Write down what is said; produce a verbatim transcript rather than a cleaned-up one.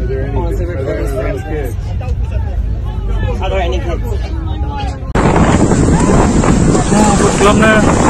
there any, Honestly, are there any real kids? Are there any kids? Belum na.